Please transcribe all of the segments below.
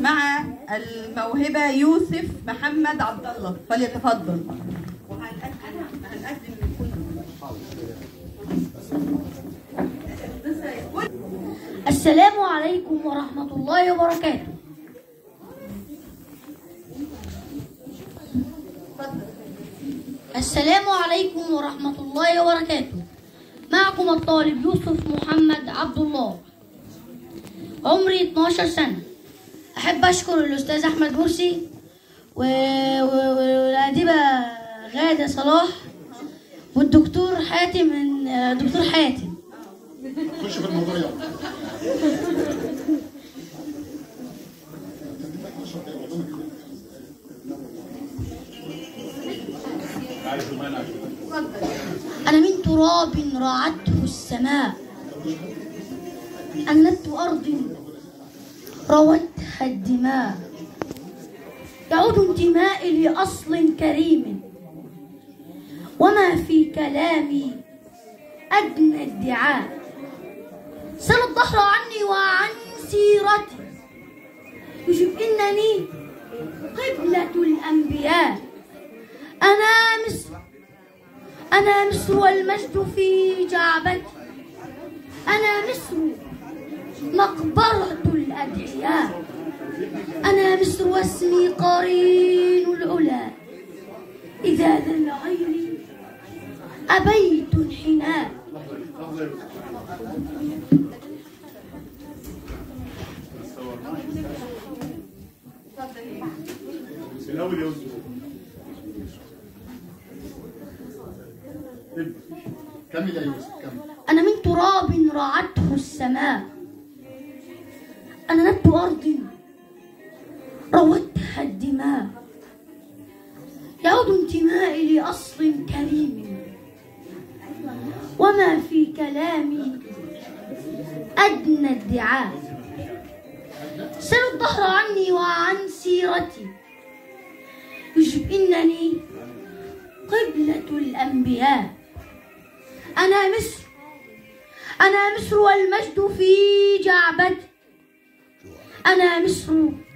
مع الموهبة يوسف محمد عبد الله، فليتفضل. وهنقدم السلام عليكم ورحمة الله وبركاته. السلام عليكم ورحمة الله وبركاته. معكم الطالب يوسف محمد عبد الله، عمري 12 سنة. أحب أشكر الأستاذ أحمد مرسي والأديبة غادة صلاح والدكتور حاتم دكتور حاتم. خش في الموضوع يلا. أنا من تراب راعته السماء، أنا نبت أرض روتها الدماء، يعود انتمائي لأصل كريم، وما في كلامي أدنى ادعاء. سل الدهر عني وعن سيرتي، يجب إنني قبلة الأنبياء. أنا مصر والمجد في جعبتي، أنا مصر مقبرة الأدعياء، أنا مصر واسمي قرين العلا، إذا ذل غيري أبيت انحناء. كمل يا يوسف كمل. أنا من تراب رعته السماء، أنا نبت أرض روتها الدماء، يعود انتمائي لأصل كريم، وما في كلامي أدنى ادعاء. سل الدهر عني وعن سيرتي، يجب إنني قبلة الأنبياء. أنا مصر والمجد في جعبتي، أنا مصر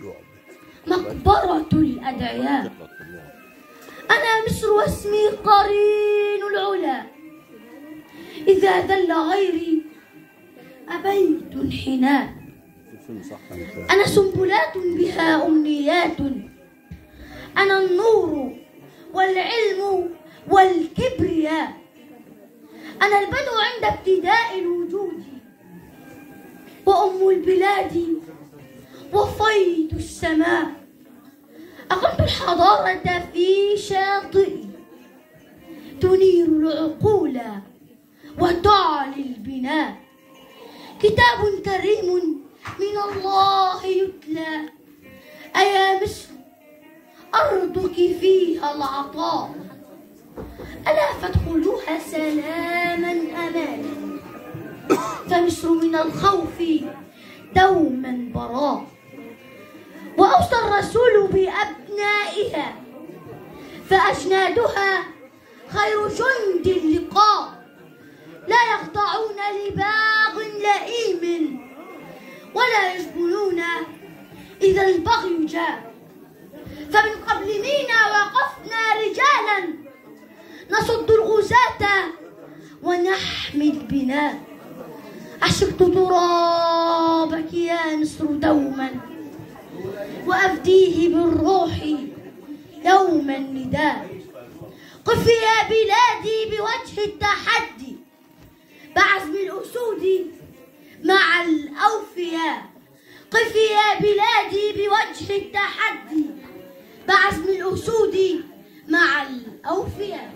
مقبرة الأدعياء، أنا مصر واسمي قرين العلا، إذا ذل غيري أبيت انحناء. أنا سنبلات بها أمنيات، أنا النور والعلم والكبرياء، أنا البدو عند ابتداء الوجود، وأم البلاد وفيض السماء. أقمت الحضارة في شاطئي، تنير العقول وتعلي البناء. كتاب كريم من الله يتلى، أيا مصر أرضك فيها العطاء، ألا فادخلوها سلاما أمانا، فمصر من الخوف دوما براء. وأوصى الرسول بأبنائها، فأجنادها خير جند اللقاء، لا يخضعون لباغ لئيم، ولا يجبنون إذا البغي جاء. فمن قبل مينا وقفنا رجالا، نصد الغزاة ونحمي البناء. عشقت ترابك يا مصر دوما، وأفديه بالروح يوم النداء. قفي يا بلادي بوجه التحدي، بعزم الأسود مع الأوفياء. قفي يا بلادي بوجه التحدي، بعزم الأسود مع الأوفياء.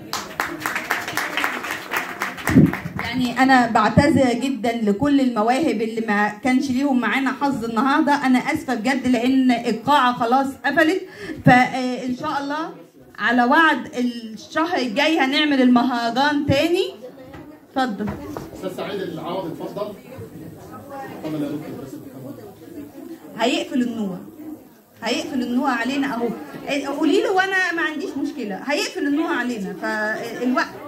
يعني أنا بعتذر جدا لكل المواهب اللي ما كانش ليهم معانا حظ النهارده، أنا آسفة بجد لأن القاعة خلاص قفلت، فإن شاء الله على وعد الشهر الجاي هنعمل المهرجان تاني. اتفضل. أستاذ سعيد العوض اتفضل. اتفضل يا دكتور. بس هيقفل النور علينا اهو. قولي له وانا ما عنديش مشكله، هيقفل النور علينا فالوقت